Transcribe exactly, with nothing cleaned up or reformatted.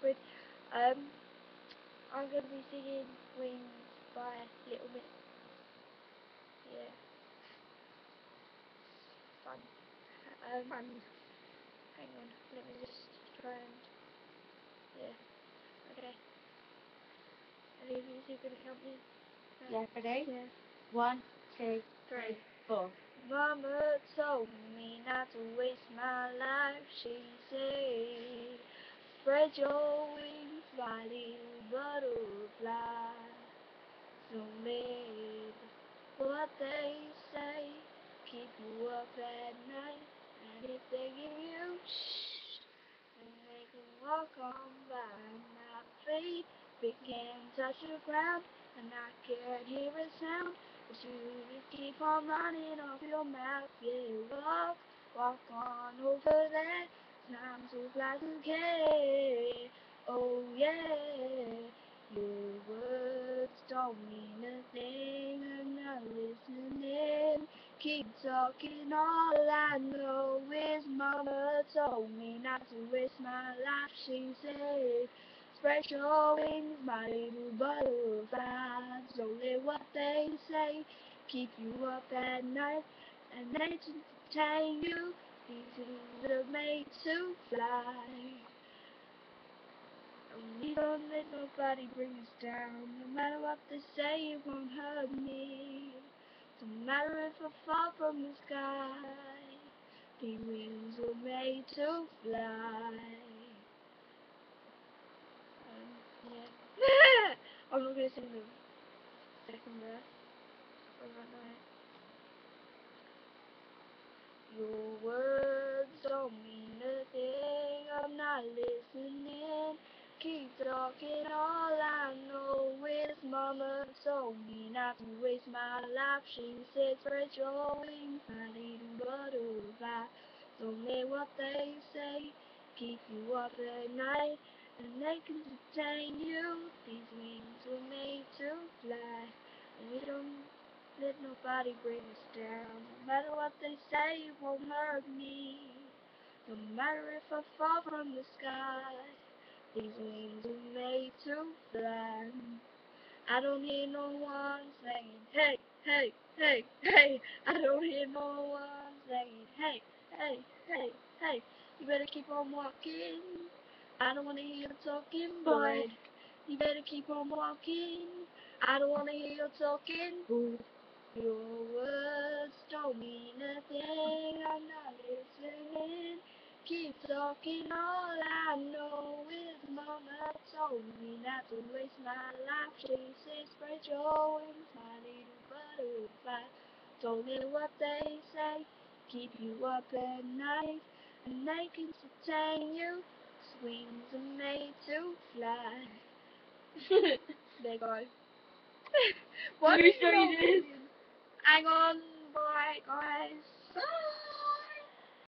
awkward. Um, I'm gonna be singing Wings by Little Mix. Yeah, fun. Um, Fun. hang on, let me just try and yeah. Okay. Any of you two gonna help me? Uh, Yeah, ready? Yeah. One, two, Three. four. Mama told me not to waste my life. She said, spread your wings, my little butterfly. Don't let what they say keep you up at night. And if they give you shh, and they can walk on by. My feet begin touch the ground, and I can't hear a sound. But you just keep on running off your mouth. Yeah, walk, walk on over there. Time to fly together. Oh yeah. Your words don't mean a thing. I'm not listening. Keep talking. All I know is Mama told me not to waste my life. She said, spread your wings, my little butterflies. Don't let what they say keep you up at night, and they entertain you. These wings are made to fly. We don't let nobody bring us down. No matter what they say, it won't hurt me. No matter if I fall from the sky, these wings were made to fly. Um, yeah. I'm not gonna sing the second verse. I don't know it. Your words don't mean a thing. I'm not listening. Keep talking. All I know is Mama told me not to waste my life. She said, spread your wings, my little butterfly. Don't let what they say keep you up at night, and they can detain you. These wings were made to fly, and we don't let nobody bring us down. No matter what they say, it won't hurt me. No matter if I fall from the sky, these wings were made to fly. I don't hear no one saying, hey, hey, hey, hey. I don't hear no one saying, hey, hey, hey, hey. You better keep on walking. I don't want to hear you talking, boy. You better keep on walking. I don't want to hear you talking, boy. Your words don't mean a thing. I'm not listening. Keep talking. All I know is Mama told me not to waste my life. She says, spread your wings, my little butterfly. Don't let what they say keep you up at night, and they can entertain you. Wings are made to fly. There you go. What Who is showed your you this? opinion? Hang on, bye guys.